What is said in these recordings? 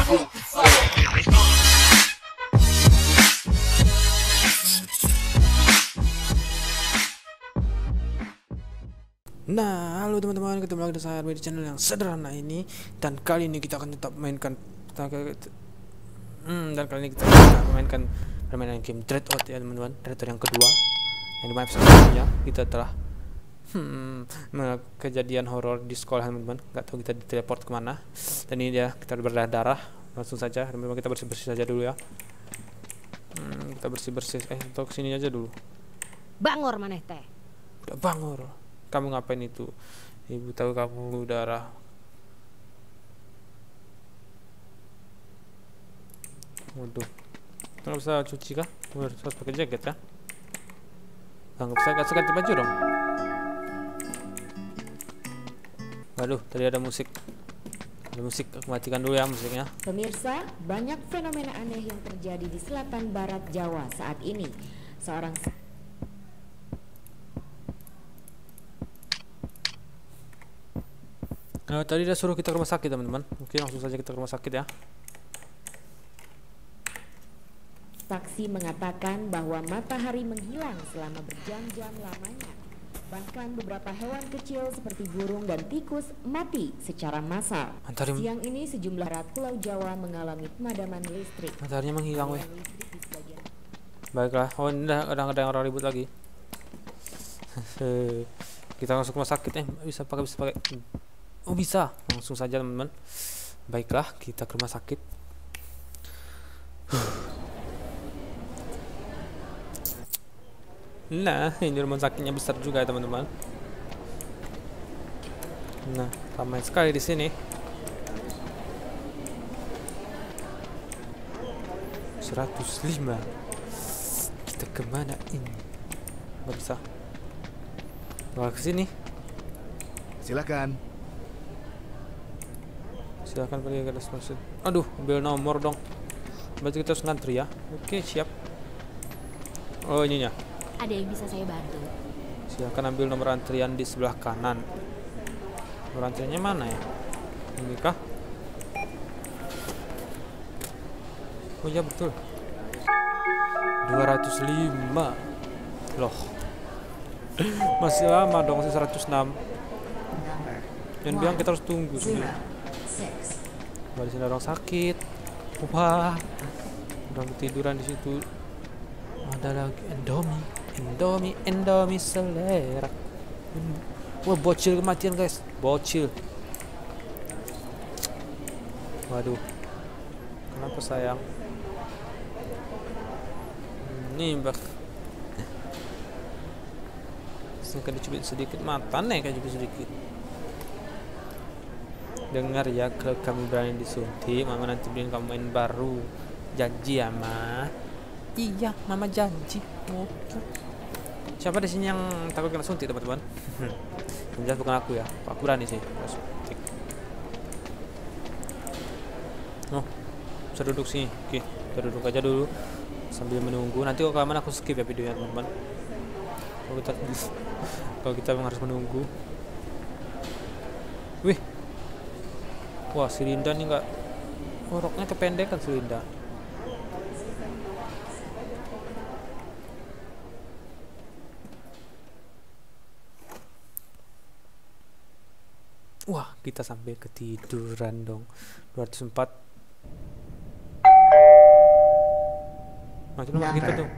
Nah, halo teman-teman, ketemu lagi dengan saya di channel yang sederhana ini. Dan kali ini kita akan tetap mainkan mainkan permainan game Dreadout ya teman-teman. Dreadout yang kedua, yang dimana sebelumnya kita telah kejadian horor di sekolah teman-teman. Gak tahu kita diteleport kemana. Dan ini dia, kita berdarah. Langsung saja, teman-teman, kita bersih-bersih saja dulu ya. Kita bersih-bersih, atau kesini aja dulu. Bangor maneh teh. Udah bangor. Kamu ngapain itu? Ibu tahu kamu darah. Waduh, nggak bisa cuci kah? Harus pakai jaket ya? Nggak bisa ganti baju dong. Waduh, tadi ada musik. Ada musik, aku matikan dulu ya musiknya. Pemirsa, banyak fenomena aneh yang terjadi di selatan barat Jawa saat ini. Seorang Nah, tadi dia suruh kita ke rumah sakit teman-teman. Oke, langsung saja kita ke rumah sakit ya. saksi mengatakan bahwa matahari menghilang selama berjam-jam lamanya. Bahkan beberapa hewan kecil seperti burung dan tikus mati secara massal. Siang ini sejumlah daerah Pulau Jawa mengalami pemadaman listrik. Mataharinya menghilang weh. Baiklah, oh ini udah ada yang orang ribut lagi. Kita langsung ke rumah sakit bisa pakai oh bisa, langsung saja teman-teman. Baiklah, kita ke rumah sakit. Nah, ini rumah sakitnya besar juga ya teman-teman. Nah, ramai sekali di sini. 105. Kita kemana ini? Nggak bisa. Malah ke sini. Silakan Pergi ke atas masjid. Aduh, ambil nomor dong. Berarti kita harus ngantri ya. Oke, siap. Oh, ininya. Ada yang bisa saya bantu? Silakan ambil nomor antrian di sebelah kanan. Nomor antriannya mana ya? Ini kah? Oh iya betul. 205. Loh. Masih lama dong, masih 106. Dan bilang kita harus tunggu sih. Di sini orang sakit. Wah. Orang ketiduran di situ. Ada lagi Indomie selera. Wah, bocil kematian guys. Bocil. Waduh. Kenapa sayang? Ini bak. Saya dicubit sedikit mata nih, kayak cubit sedikit. Dengar ya, kalau kamu berani disuntik, mama nanti beliin kamu main baru. Janji ya, Ma? Iya, mama janji. Oke. Siapa di sini yang takut kena suntik, teman-teman? Jelas bukan aku ya. Aku berani sih. Suntik. Oh, bisa duduk sini. Oke, kita duduk aja dulu sambil menunggu. Nanti kalau kelamaan aku skip ya videonya, teman-teman. Kalau kita memang harus menunggu. Wih. Wah, si Linda nih nggak, roknya kependekan si Linda. Wah, kita sampai ketiduran dong. 204. Macam nomor kita tuh.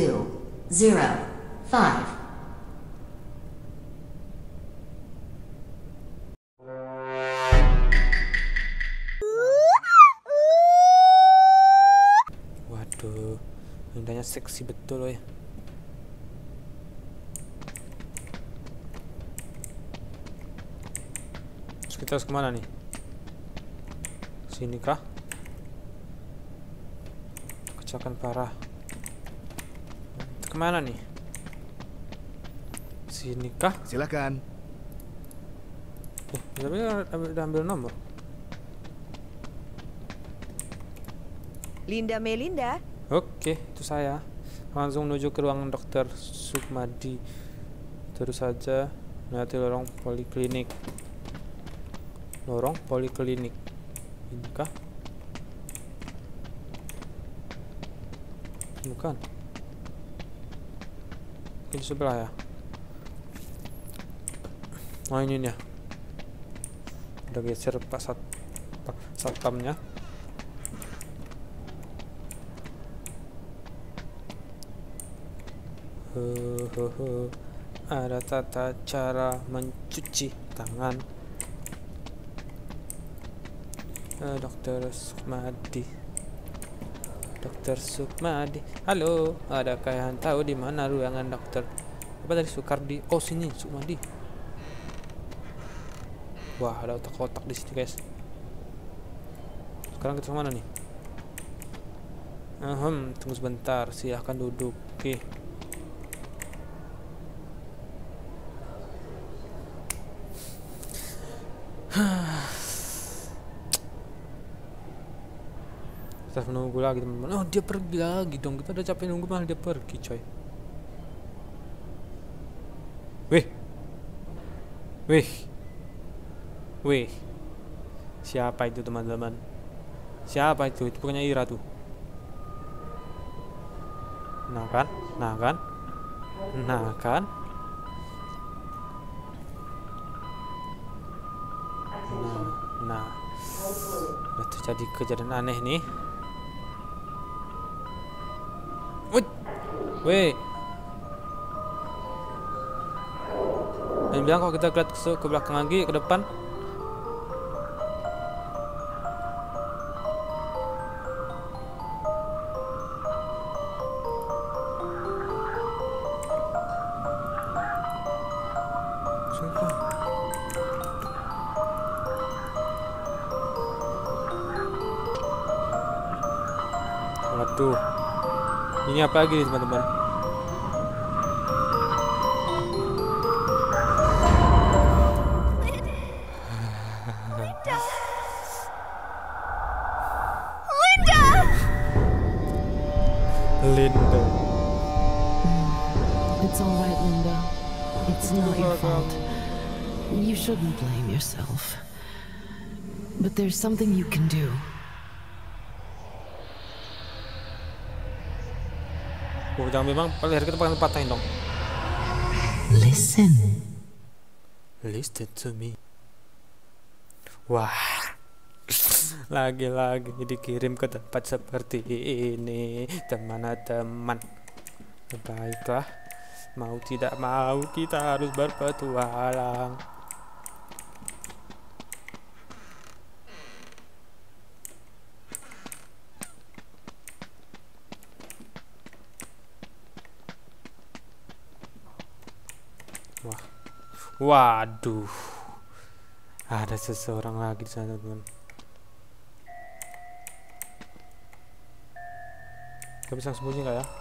205. Waduh, Lindanya seksi betul loh ya. Kita harus kemana nih? Sini kah? Kecelakaan parah. Kemana nih? Sini kah? Silakan. Tapi udah ambil nomor. Linda Melinda. Oke, itu saya. Langsung menuju ke ruangan Dokter Sukmadi. Terus saja nanti lorong poliklinik. Lorong poliklinik. Ini kah? Bukan. Di sebelah ya. Oh ini nih ya. Udah geser pak satpamnya. Ada tata cara mencuci tangan. Dokter Sukmadi. Dokter Sukmadi. Halo, adakah yang tahu di mana ruangan dokter? Apa tadi Sukardi? Oh sini Sukmadi. Wah ada otak-otak di sini guys. Sekarang kita kemana nih? Tunggu sebentar. Silahkan duduk. Oke. Kita menunggu lagi teman-teman. Oh dia pergi lagi dong. Kita udah capek nunggu malah dia pergi coy. Wih. Siapa itu teman-teman? Siapa itu? Itu bukannya Ira tuh. Nah kan. Nah. Udah terjadi kejadian aneh nih. Weh. Dan bilang kalau kita lihat ke belakang lagi, ke depan. Sumpah. Waduh. Ini apa lagi nih teman-teman? Linda. It's all right, Linda. It's not your fault. You shouldn't blame yourself. But there's something you can do. Oh, jangan memang leher kita bakal patahin dong. Listen. Listen to me. Wah. Lagi-lagi dikirim ke tempat seperti ini, teman-teman. Baiklah, mau tidak mau kita harus berpetualang. Wah, waduh, ada seseorang lagi di sana, teman. Kita bisa sembunyi nggak ya?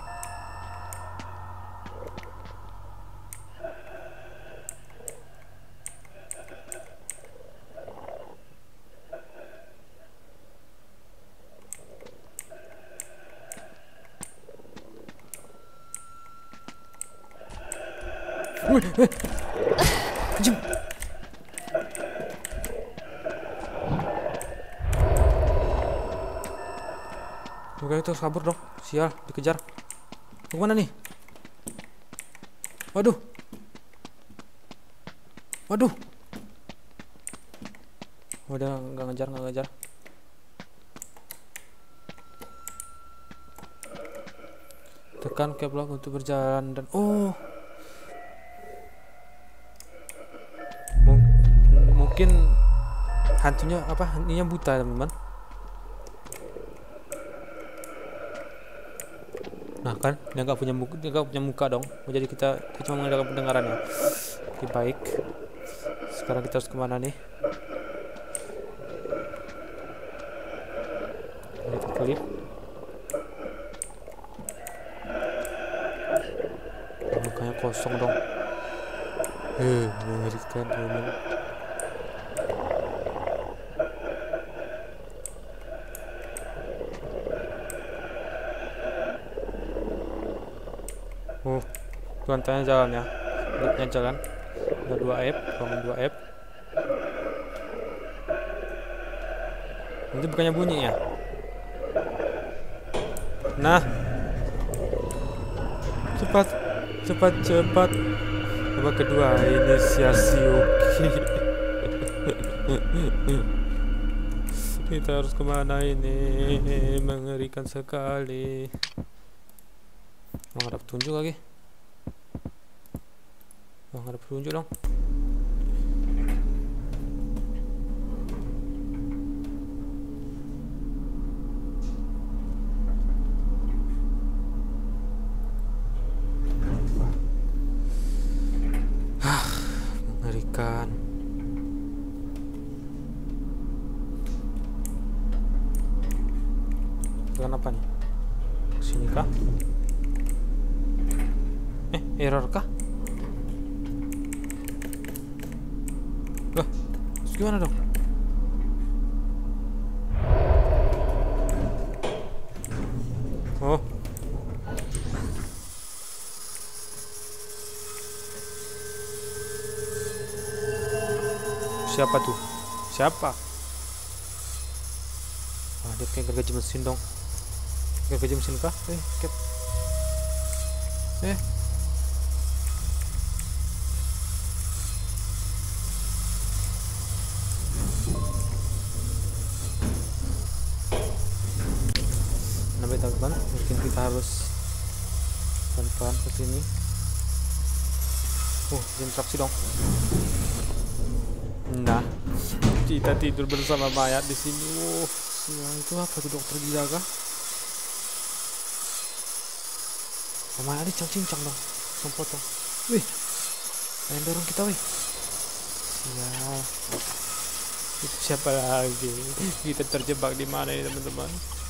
Kejam. Oke, itu harus kabur dong. Sial, dikejar. Mau kemana nih? Waduh. Udah nggak ngejar. Tekan cap lock untuk berjalan dan mungkin hantunya hantunya buta teman-teman. Nah kan dia nggak punya muka dong. Jadi kita cuma mengandalkan pendengarannya. Oke, baik. Sekarang kita harus kemana nih? Kita klip. Mukanya kosong dong. Mengerikan teman. Lantainya jalan ya, liftnya jalan. Ada 2 F, bangun 2 F. Itu bukannya bunyi ya? Nah, Cepat. Babak kedua, inisiasi. Oke. Kita harus kemana ini? Mengerikan sekali. Nggak ada petunjuk lagi. Nggak ada petunjuk dong. Mengerikan. Kenapa nih? Kesini kah? Error kah? Lah, terus gimana dong? Oh. Siapa tuh? Siapa? Ah, dia kayak gergaji mesin dong. Gergaji mesin kah? Cap. Teman-teman, mungkin kita harus pelan-pelan ke sini. Interaksi dong. Nah, kita tidur bersama mayat di sini. Itu apa tuh, dokter gila kah? Mayat ini cincang dong, potong. Wih, yang dorong kita, wih. Sial. Itu siapa lagi? Kita terjebak di mana ini, teman-teman?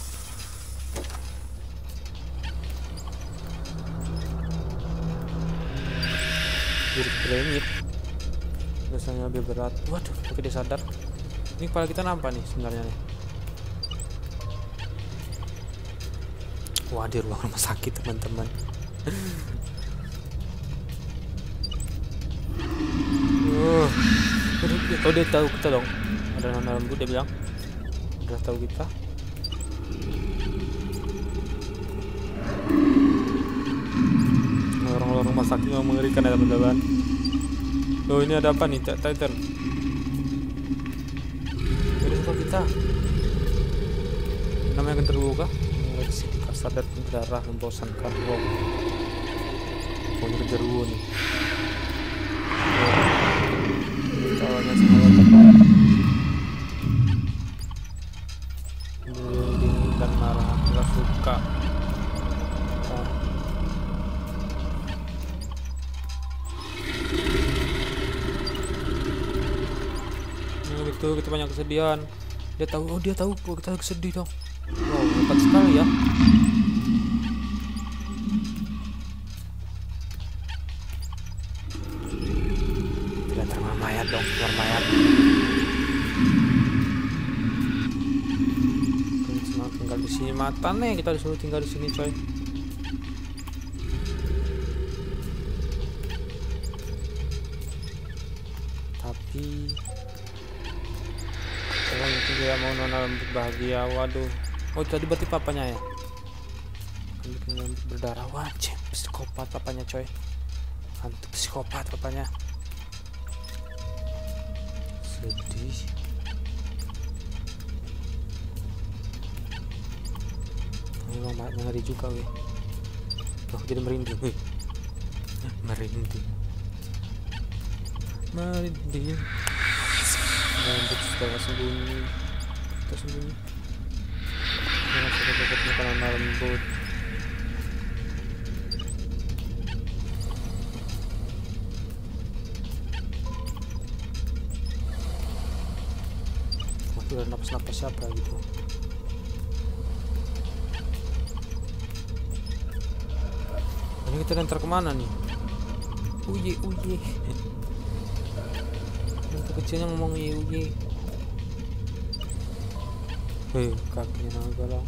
Jadi remit. Biasanya lebih berat. Waduh, oke dia sadar. Ini kepala kita nampak nih sebenarnya nih. Wah, di ruang rumah sakit, teman-teman. Dia tahu kita dong. Ada nama rambut, dia bilang. Udah tahu kita. Orang-orang rumah sakit yang mengerikan ya, teman-teman. Loh, ini ada apa nih? Titan. Jadi suka kita. Namanya genderuwo kah? Mengereksi sadar berdarah, membosankan. Wow. Ini genderuwo nih. Tawanya semua tepat. Dingin dan marah, nggak suka. Itu kita banyak kesedihan. Dia tahu kok kita sedih dong. Wow, hebat sekali ya. Tidak terima mayat dong, keluar mayat. Kita tinggal di sini, mata nih, kita disuruh tinggal di sini, coy. Tapi itu dia mau nona rambut bahagia. Waduh. Oh, tadi berarti papanya ya. Bikin rambut berdarah. Wajib psikopat papanya, coy. Hantu psikopat papanya. Sedih. Ini mamanya ngeri juga, weh. Oh, jadi merinding, weh. Merinding. Rambut sudah sembunyi. Kita sembunyi. Jangan sakit-sakit makanan rambut. Masih ada napas-napas siapa gitu. Ini kita ntar kemana nih? Uye. Itu kecilnya ngomong uye. Kakinya naga lah.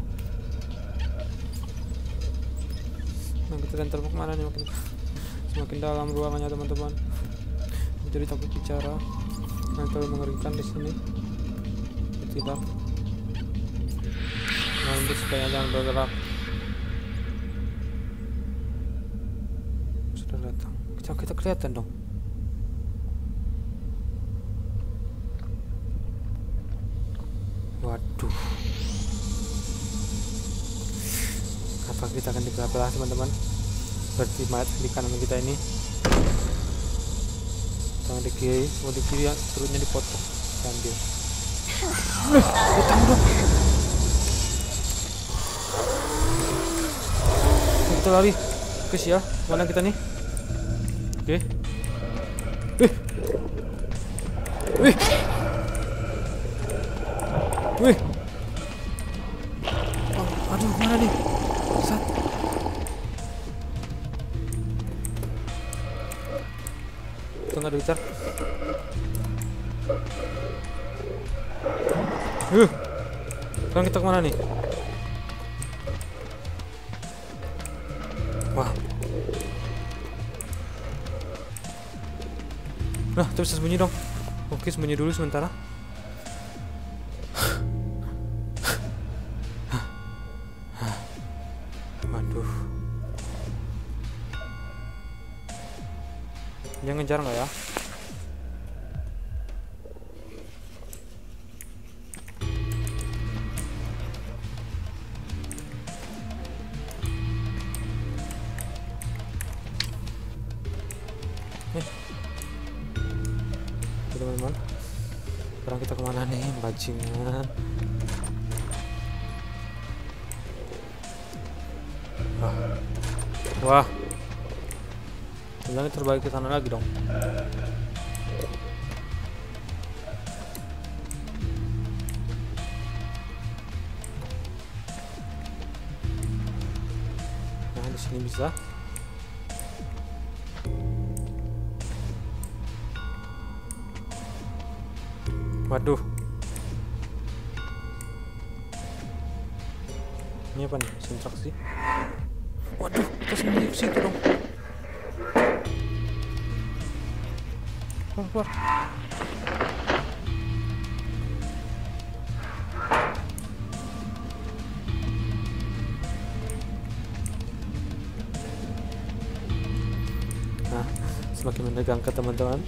Nah, kita ntar mau kemana nih? Semakin dalam ruangannya, teman-teman. Jadi takut bicara. Nah, terlalu mengerikan di sini. Tidak. Nanti supaya jangan bergerak. Kita kelihatan dong. Waduh. Apa kita akan dibelah-belah teman-teman? Berarti mayat di kanan kita ini. Tangan di kiri, di kiri perutnya dipotong. Ambil. Utang dong. Kita lari. Oke ya, mana kita nih? Oke. Wih. Oh, aduh, mana nih? Sat. Tunggu ada gitar. Sekarang kita kemana nih? Wah. Nah, kita bisa sembunyi dong. Oke, sembunyi dulu sementara. Waduh. Dia ngejar nggak ya? Teman-teman, sekarang kita kemana nih? Bajingan. Wah, bilangnya terbalik ke sana lagi dong. Nah, di sini bisa. Waduh. Ini apa nih? Instruksi. Waduh, kita sembunyi ke situ dong. Keluar. Nah, semakin menegangkan teman-teman.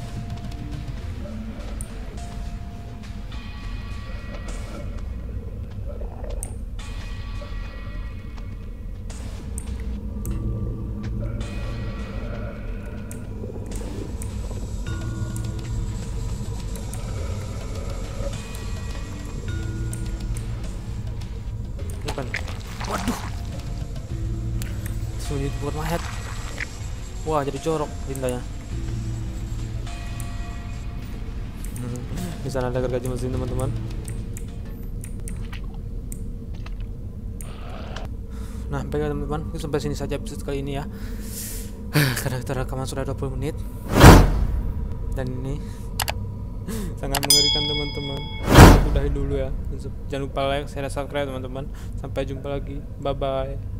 Waduh, sembunyi buat mayat. Wah, jadi jorok tindanya. Di sana ada gergaji mesin teman-teman. Nah, baiklah teman-teman, sampai sini saja episode kali ini ya. Karena kita rekaman sudah 20 menit dan ini sangat mengerikan teman-teman. Udahin dulu ya. Jangan lupa like, share, subscribe teman-teman. Sampai jumpa lagi. Bye bye.